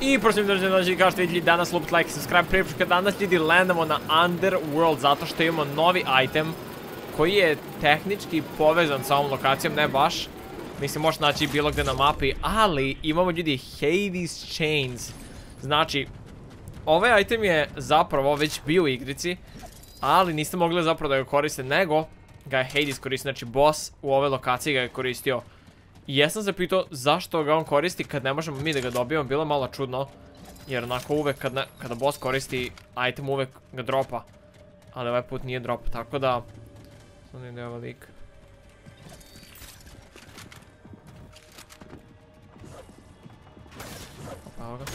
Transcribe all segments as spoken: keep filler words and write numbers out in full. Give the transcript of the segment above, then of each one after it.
I prosim da znači kao što vidjeli danas lupite like i subscribe prije kad danas ljudi landamo na Underworld zato što imamo novi item koji je tehnički povezan sa ovom lokacijom, ne baš. Mislim možete naći bilo gdje na mapi, ali imamo ljudi Hades Chains. Znači, ovaj item je zapravo već bio u igrici, ali niste mogli zapravo da ga koriste, nego ga je Hades koristio, znači boss u ovoj lokaciji ga je koristio. I jesam se pitao zašto ga on koristi kad ne možemo mi da ga dobijemo, bilo je malo čudno. Jer onako uvek kad ne, kada boss koristi item uvek ga dropa. Ali ovaj put nije drop, tako da... Sad ne ide ovaj lik. Opa, evo ga.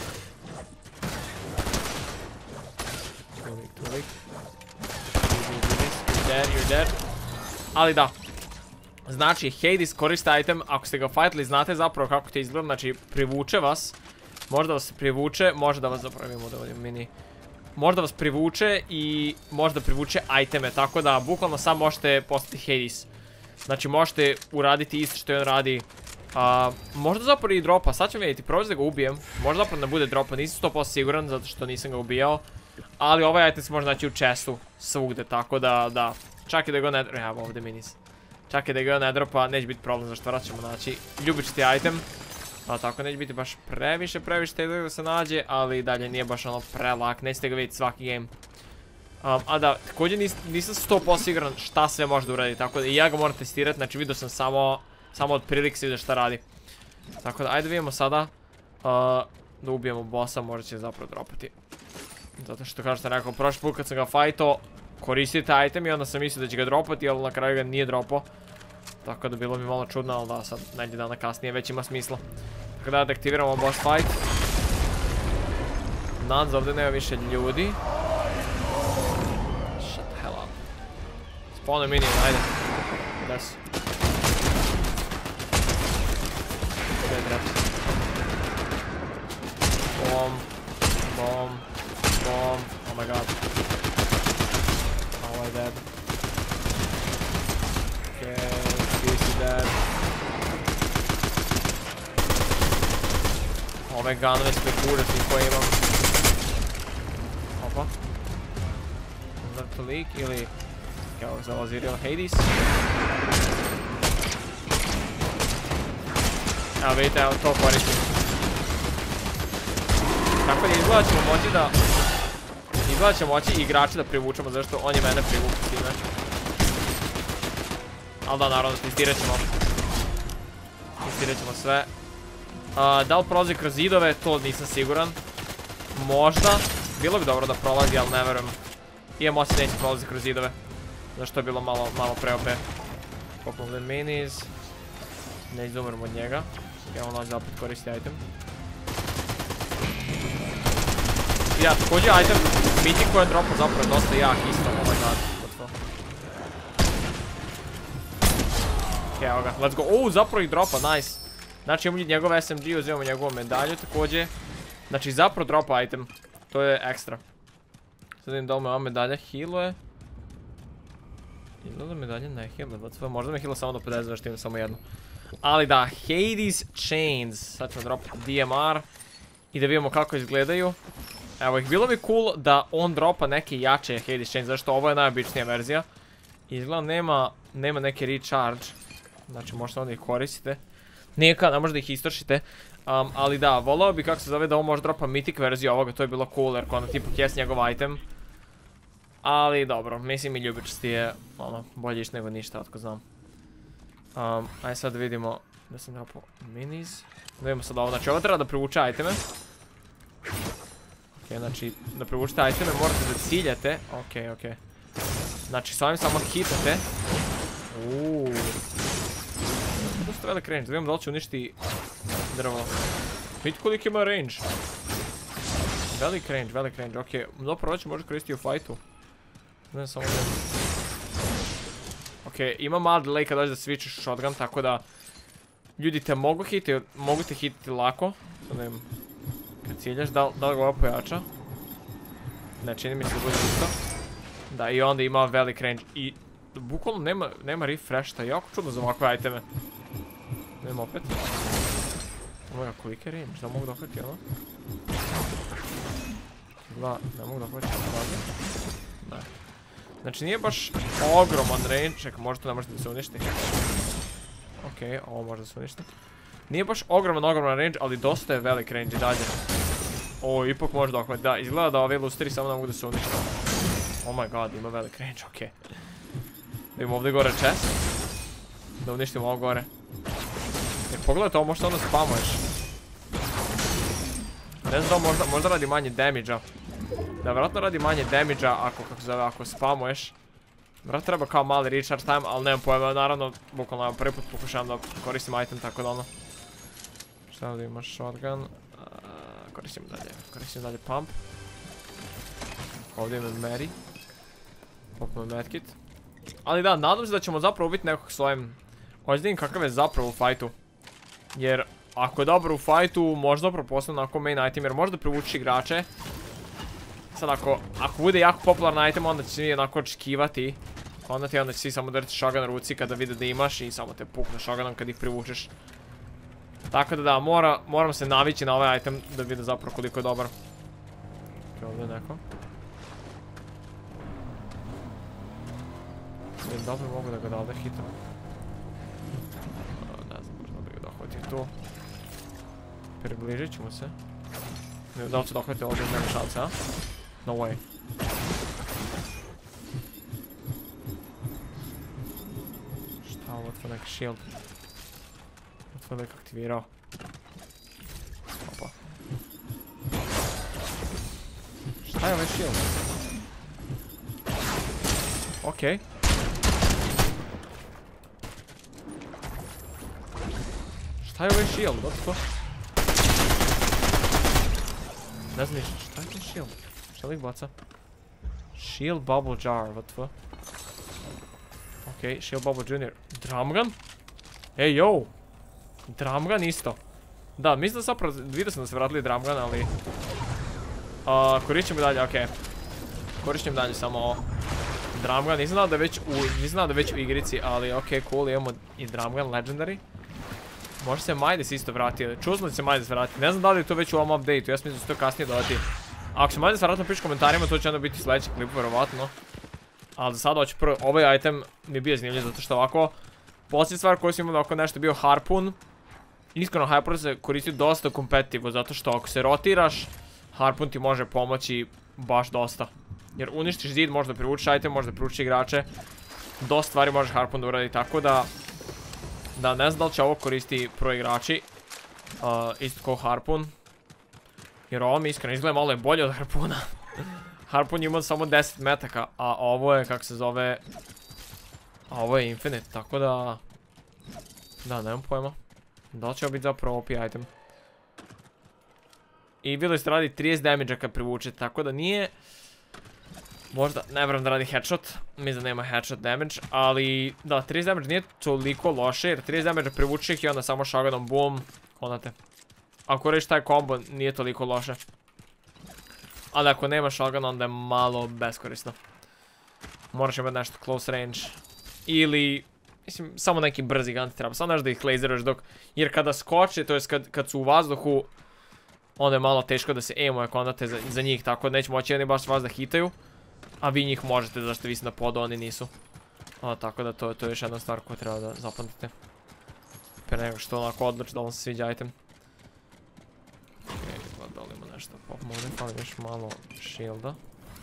Tu lik, tu lik. You're dead, you're dead. Ali da. Znači, Hades koristi item, ako ste ga fightali, znate zapravo kako to izgleda, znači privuče vas. Možda vas privuče, možda vas zapravimo da ovdje mini. Možda vas privuče i možda privuče iteme, tako da bukvalno sam možete postati Hades. Znači možete uraditi isto što on radi. Uh, možda zapravo i dropa, sad ću vidjeti, probati da ga ubijem. Možda zapravo ne bude dropa, nisam sto posto siguran zato što nisam ga ubijao. Ali ovaj item se može naći u chestu svugde, tako da, da. Čak i da ga ne... Evo ovdje minis. Čak i da ga ne dropa, neće biti problem, zašto vrat ćemo naći ljubičiti item. Pa tako neće biti baš previše, previše teško da se nađe, ali dalje nije baš ono prelak, nećete ga vidjeti svaki game. Um, a da, također nis, nisam sto posto siguran šta sve može da uradi, tako da i ja ga moram testirati, znači vidio sam samo, samo od prilike se vidio šta radi. Tako da, ajde vidimo sada, uh, da ubijemo bossa, možda će zapravo dropati. Zato što kao što sam rekao, prošli put kad sam ga fajto, koristite item i onda sam mislio da će ga dropati, ali na kraju ga nije dropao. Tako da bilo mi malo čudno, ali da sad negdje dana kasnije već ima smisla. Tako da da aktiviramo boss fight. Nadam ovdje nema više ljudi. Shut the hell up. Spawner minion, ajde. Gdje su? Gdje je drept? Bom. Bom. Bom. Oh my god. Oh, I'm dead. Okay. Dead. Ove ganove sve kurati koje imam. Opa. Mrtv lik ili... Kao zalazi real Hades. Evo vidite, evo to koristim. Tako da izgleda ćemo moći da... Izgleda ćemo moći igrače da privučemo, zašto on je mene privuku s time. Ali da, naravno, testirat ćemo. Testirat ćemo sve. Uh, da li prolazi kroz zidove, to nisam siguran. Možda. Bilo bi dobro da prolazi, ali ne verujem. Imam osjećaj da neće prolazi kroz zidove. Zašto je bilo malo, malo pre O P. Popolne minis. Neće da umremo od njega. Ja on nađe opet koristi item. Ja, također item Mythic koji je dropao zapravo dosta jak isto. Oh my god. Evo ga, let's go. Uuu, zapravo ih dropa, nice. Znači imamo njegov S M G, uzimamo njegovu medalju također. Znači zapravo dropa item. To je ekstra. Sad vidim da li me ova medalja healuje. Ili da medalja ne healuje, možda me healuje samo do pedeset, zašto imam samo jednu. Ali da, Hades Chains. Sad ćemo dropati D M R. I da vidimo kako izgledaju. Evo ih, bilo bi cool da on dropa neke jače Hades Chains, zašto ovo je najobičnija verzija. Izgleda nema, nema neke recharge. Znači možete onda ih koristite. Neka, ne možda ih istrošite. Um, ali da, volao bi kako se zove da ovo može dropa Mythic verziju ovoga, to je bilo cool jer ono tipa kjes njegov item. Ali dobro, mislim i ljubičasti je ono, bolje iš nego ništa, otko znam. Um, ajde sad vidimo, da sam dropao minis. Da vidimo sad ovo, znači ovo treba da privuče iteme. Ok, znači da privučete iteme morate da ciljate. Ok, ok. Znači s ovim samo hitate. Uuuu. Dosta velik range, da vidimo da li će uništiti drvo. Vidite koliko ima range. Velik range, velik range, ok. Dobro, će može koristiti u fajtu. Ne samo da... Ok, ima malo delay kad dođe da switchiš shotgun, tako da... Ljudi te mogu hititi, mogu te hititi lako. Sad da im... Kad ciljaš, da li ga ovo pojača? Ne, čini mi se da bude isto. Da, i onda ima velik range i... Bukvalno nema, nema refresh, to je jako čudno za ovakve iteme. Idemo opet. Ovo je koliki je range, da mogu dohvatiti ono? Dva, ne mogu dohvatiti ono? Ne. Znači nije baš ogroman range, čekaj, možda to ne možete da se uništi. Okej, ovo može da se uništi. Nije baš ogroman, ogroman range, ali dosta je velik range i dalje. O, ipak može dohvatiti, da, izgleda da ovi lusteri samo ne mogu da se uništi. Oh my god, ima velik range, okej. Da imamo ovdje gore chest. Da uništimo ovo gore. Jer pogledajte ovo, možda ono spamuješ. Ne znam, možda, možda radi manje damage-a. Da, vjerojatno radi manje damage-a ako, kako zove, ako spamuješ. Vjerojatno treba kao mali recharge time, ali nemam pojma, naravno, bukvalno ja prvi put pokušavam da koristim item, tako da ono. Šta ovdje imaš shotgun? Uh, koristim dalje, koristim dalje pump. Ovdje imam Mary. Popimo medkit. Ali da, nadam se da ćemo zapravo ubiti nekog s ovim. Hoću da vidim kakav je zapravo u fajtu. Jer ako je dobro u fajtu, možda propostane onako main item, jer možda privući igrače. Sad ako, ako bude jako popularan item, onda će svi onako očekivati. Onda ti onda će svi samo držati shotgun na ruci kada vide da imaš i samo te pukne shotgunom kad ih privučeš. Tako da da, mora, moram se navići na ovaj item da vide zapravo koliko je dobar. Ovdje je neko. Dobro mogu da ga da ovdje hitam. Ne znam, možda bi ga dohvatio tu. Približit ću mu se. Da li ću dohvatio ovdje, nema šanse, a? No way. Šta ovo otvo neki shield? Otvo lik aktivirao. Opa. Šta je ovaj shield? Okej. Šta je ovaj shield? What the fuck? Ne znam ništa, šta je to shield? Šta li ih baca? Shield bubble jar, what the fuck? Okej, shield bubble junior. Drumgun? Ej, yo! Drumgun isto. Da, mislim da zapravo, vidio sam da se vratili drumgun, ali... Koristim dalje, okej. Koristim dalje samo ovo. Drumgun, nisam znao da je već u, nisam znao da je već u igrici, ali okej, cool, imamo i drumgun legendary. Možda se Midas isto vratio, čuo smo da se Midas vratio, ne znam da li je to već u ovom update-u, ja sam mislim da će to kasnije dodati. Ako se Midas vratno piše komentarima, to će onda biti sljedeći klip, verovatno. Ali za sada hoću prvo, ovaj item mi je bio zanimljiv zato što ovako, posljednja stvar koju sam imao ovako nešto bio Harpoon. Iskreno, Harpoon se koristi dosta kompetitivno, zato što ako se rotiraš, Harpoon ti može pomoći baš dosta. Jer uništiš zid, možda privučiš item, možda privučiš igrače. Dosta stvari možeš Harpoon da uradi, tako da... Da, ne znam da li će ovo koristi pro igrači. Isto kao Harpoon. Jer ovo mi iskreno izgleda malo je bolje od Harpoona. Harpoon ima samo deset metaka, a ovo je, kako se zove... A ovo je Infinite, tako da... Da, nemam pojma. Da li će ovo biti zapravo O P item. I vidjeli ste radi trideset damage-a kad privučete, tako da nije... Možda, ne vjerujem da radi headshot, mislim da nema headshot damage, ali da, trideset damage nije toliko loše, jer trideset damage privuče ih i onda samo shotgunom boom, konate. Ako reći taj combo nije toliko loše. Ali ako nema shotgun onda je malo beskorisno. Moraš imati nešto close range. Ili, mislim, samo neki brzi gun ti treba, samo nešto da ih laseruješ dok, jer kada skoče, to jest kad, kad su u vazduhu, onda je malo teško da se aimuje konate za, za njih, tako da neće moći oni baš vas da hitaju. A vi njih možete, zašto vi ste na podu, oni nisu. A, tako da to, to je još jedna stvar koju treba da zapamtite. Pre nego što onako odluči da vam se sviđa item. Okej, okay, dolimo nešto pop mode, fali još malo shielda.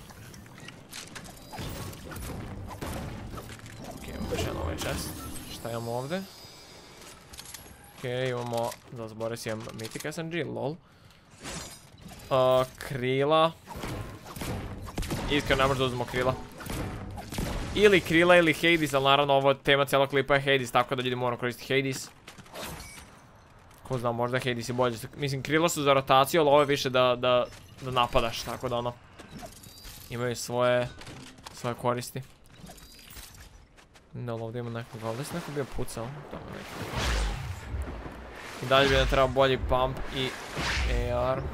Okej, okay, imamo još jedan ovaj chest. Šta imamo ovdje? Okej, okay, imamo, da zbore si imam Mythic S M G, lol. Uh, krila. Iskreno ne možda uzmemo krila. Ili krila ili Hades, ali naravno ovo tema cijelog klipa je Hades, tako da ljudi moramo koristiti Hades. Ko zna, možda Hades je bolje. Mislim, krila su za rotaciju, ali ovo je više da, da, da napadaš, tako da ono... Imaju svoje... svoje koristi. Da, ovdje ima nekog, ovdje se neko bio pucao. I dalje bi nam trebao bolji pump i A R.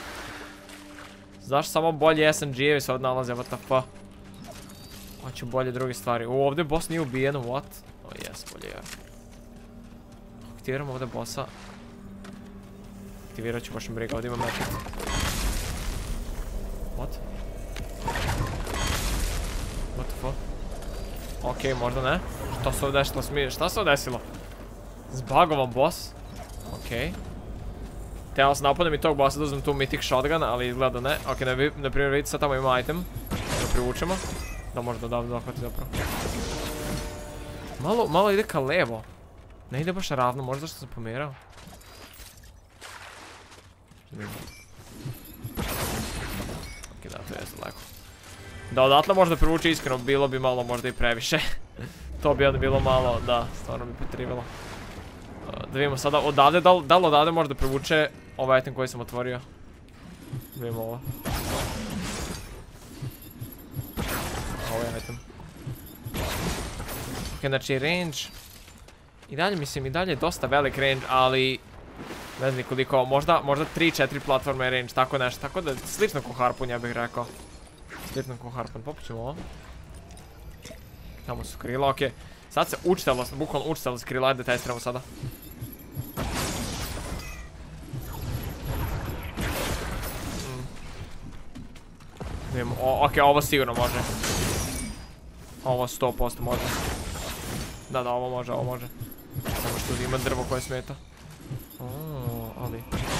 Zašto samo bolji S M G-evi se ovdje nalaze, what the fuck? Hoću bolje druge stvari. U, ovdje boss nije ubijen, what? O, jes, bolje ja. Aktiviramo ovdje bossa. aktivirat ću, baš mi briga, ovdje imam mečet. What? What the fuck? Okej, možda ne. Šta se ovdje desilo? Šta se ovdje desilo? Zbagovan boss. Okej. Teo sam napadam i tog bossa da uzmem tu mythic shotgun, ali izgleda ne. Okej, na primjer vidite sad tamo ima item. Da privučemo. Da možda da dohvati zapravo. Malo, malo ide ka levo. Ne ide baš ravno, možda što sam pomjerao. Okej, da, to je lako. Da odatle možda privuče iskreno, bilo bi malo možda i previše. To bi onda bilo malo, da, stvarno bi potrivalo. Da vidimo sada odavde, da li odavde možda privuče ovaj item koji sam otvorio. Da vidimo ovo. Ovaj item. Ok, znači range. I dalje, mislim, i dalje je dosta velik range, ali ne znam koliko, možda, možda tri četiri platforme range, tako nešto. Tako da, slično ko Harpun, ja bih rekao. Slično ko Harpun, popućemo ovo. Tamo su krila, okej. Sad se učitalo, bukvalno učitalo se krila, ajde da testiramo sada. Okej, ovo sigurno može. Ovo sto posto može. Da, da, ovo može, ovo može. Samo što ima drvo koje smeta. Oooo, ali...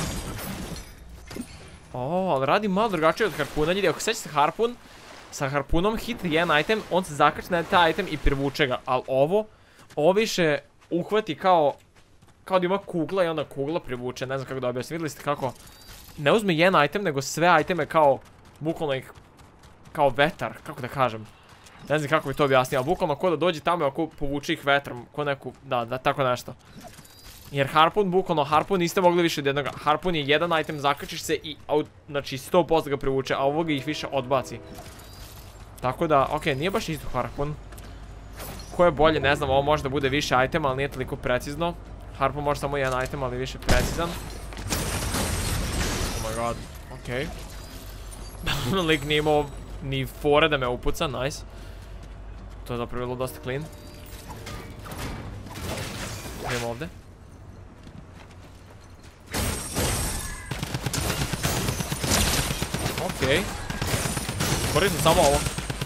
Oooo, ali radi malo drugačije od Harpuna. Ljudi, ako sećate Harpun, sa Harpunom hitri jedan item, on se zakače na taj item i privuče ga. Ali ovo, ovo više uhvati kao... Kao da ima kugla i onda kugla privuče. Ne znam kako da objasnim. Vidjeli ste kako... Ne uzme jedan item, nego sve iteme kao... Bukvalno ih... Kao vetar, kako da kažem. Ne znam kako bi to objasnio, ali bukvalno ko da dođe tamo i ako povuče ih vetrom, ko neku, da, da, tako nešto. Jer Harpun, bukvalno, Harpun niste mogli više od jednoga. Harpun je jedan item, zakačiš se i, znači, sto posto ga privuče, a ovoga ih više odbaci. Tako da, okej, nije baš isto Harpun. Ko je bolje, ne znam, ovo može da bude više itema, ali nije toliko precizno. Harpun može samo jedan item, ali više precizan. Oh my god, okej. Lik nije imao ni fore da me upuca, nice. To je zapravo bilo dosta clean. Idemo ovdje. Okej. Koristim samo ovo.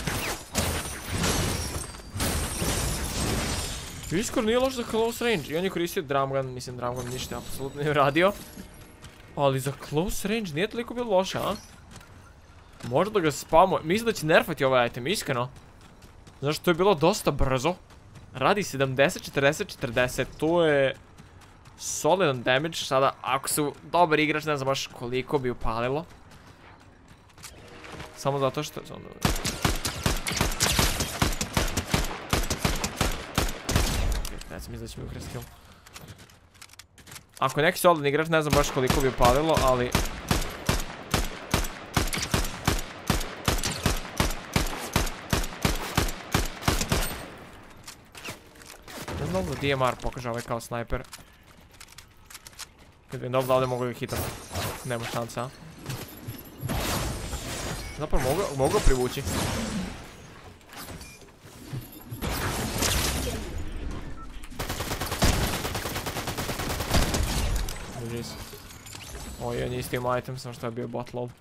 Iskor nije loš za close range. I on je koristio drumgun, mislim drumgun ništa apsolutno nije radio. Ali za close range nije toliko bilo loše, a? Možda da ga spamo, mislim da će nerfati ovaj item, iskreno. Znaš, to je bilo dosta brzo. Radi sedamdeset, četrdeset, četrdeset, to je solidan damage. Sada, ako su dobar igrač, ne znam baš koliko bi upalilo. Samo zato što... Ne znam, mislim da će mi ukrasti kill. Ako je neki solidan igrač, ne znam baš koliko bi upalilo, ali... Dobro, D M R pokaže ovaj kao snajper. Kad vidim dobro da ovdje mogu ga hitam. Nema šansa, a? Zapravo mogu ga privući. Dođi se. Ovo je isti ima item, samo što je bio bot low.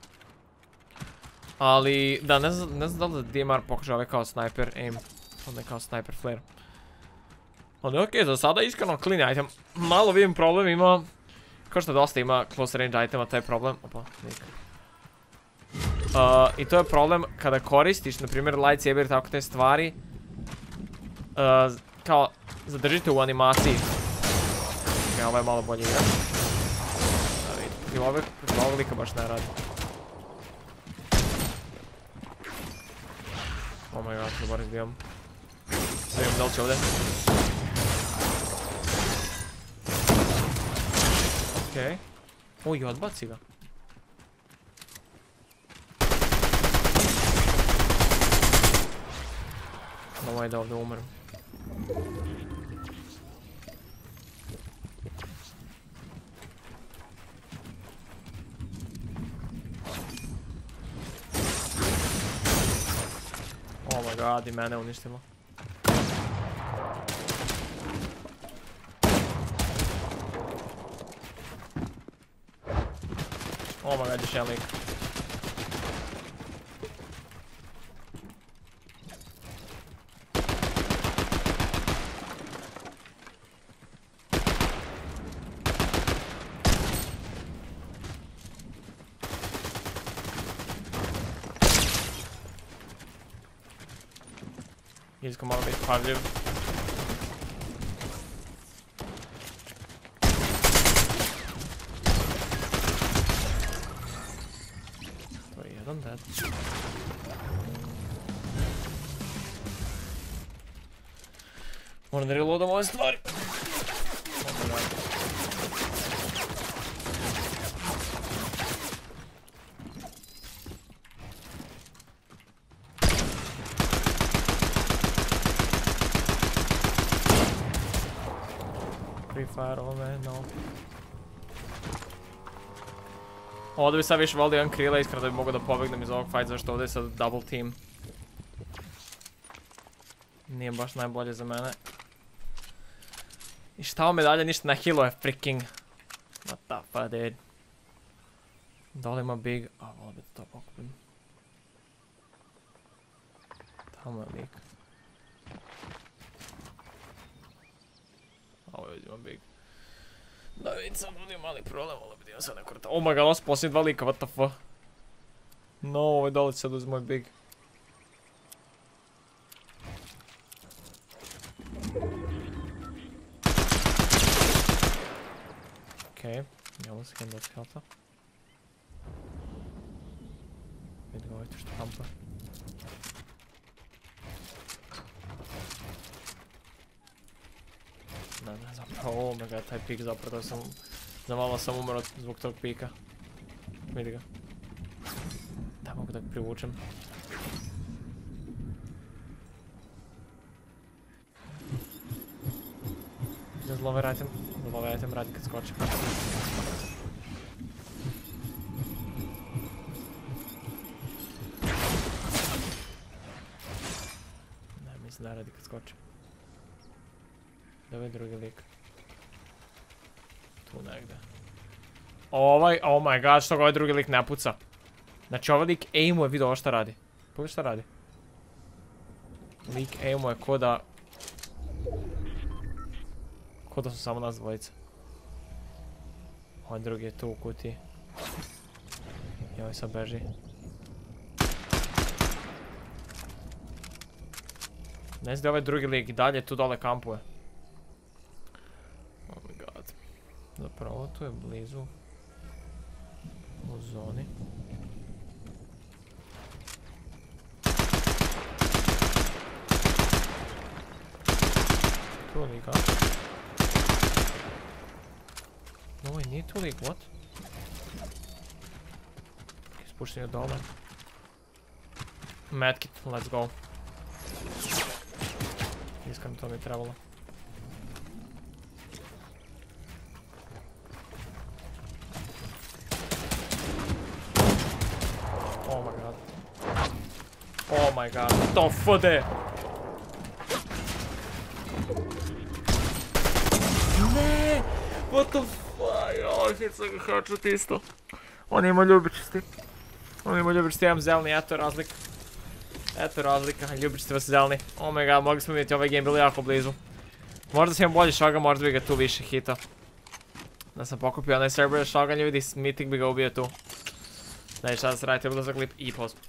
Ali, da, ne znam da li da D M R pokaže ovaj kao snajper aim. Onda je kao snajper flare. Ali okej, za sada iskreno clean item. Malo vidim problem ima, kao što dosta ima close range itema, to je problem. Opa, nikad. I to je problem kada koristiš, na primjer lightsaber i tako te stvari. Kao, zadržite u animaciji. Ok, ovo je malo bolje igra. Da vidite, protiv ovog lika baš ne radi. Oh my god, dobar izbijam. Da imam da li će ovdje. Okej. Uj, odbaci ga. Ovo da ovdje umrem. Oh my god, i mene uništilo. Oh my god, još jedan lik. Isko malo biti pavljiv. To je jedan dead. Moram da reloadam ove stvari. Free fire ovome, no. Ovdje bi sad više volio jedan krila, iskreno da bi mogao da pobegnem iz ovog fight, zašto ovdje je sad double team. Nije baš najbolje za mene. I šta ovo medalja ništa na healu je freaking. What the fuck, dude. Dole ima big, a volio bi to pokupim. Tamo je lik. Ovo je ima big. Da vidim sam ovdje mali problem, ali bi imam sad neko rata. Oh my god, ovo su posljednji dva lika, what the fuck. No, ovo je dole sad uz moj big. Okej, imamo se kim doći helta. Vidi ga ovaj tu što kampa. Ne, ne, zapravo, oh my god, taj pik zapravo sam... Za malo sam umro zbog tog pika. Vidi ga. Da, mogu da ga privučem. Ne zlove item, zlove item radi kad skoči. Ne, mislim da radi kad skoči. Da je drugi lik. Tu negdje. Ovaj, oh my god, što ga ovaj drugi lik ne puca. Znači ovaj lik aimuje, vidio ovo šta radi. Pogledaj šta radi. Lik aimuje ko da... Ko da su samo nas dvojice. Ovaj drugi je tu u kutiji. I ovaj sad beži. Ne znam da ovaj drugi lik dalje tu dole kampuje. Oh my god. Zapravo tu je blizu. U zoni. Tu je lika. No, I nije tu lik, what? Spušten je dole. Medkit, let's go. Iskreno to mi je trebalo. Oh my god. Oh my god. To fode! Ne! What the fuck? Oj, hit sam ga hačut isto. On ima ljubičisti. On ima ljubičisti, imam zeleni, eto razlika. Eto razlika, ljubičisti vas zeleni. Oh my god, mogli smo vidjeti ovaj game, bilo jako blizu. Možda sam imam bolji shotgun, možda bi ga tu više hita. Da sam pokupio onaj Cerberus shotgun, ljudi, Mythic bi ga ubio tu. Znači šta da se radite, ulazak klip i post.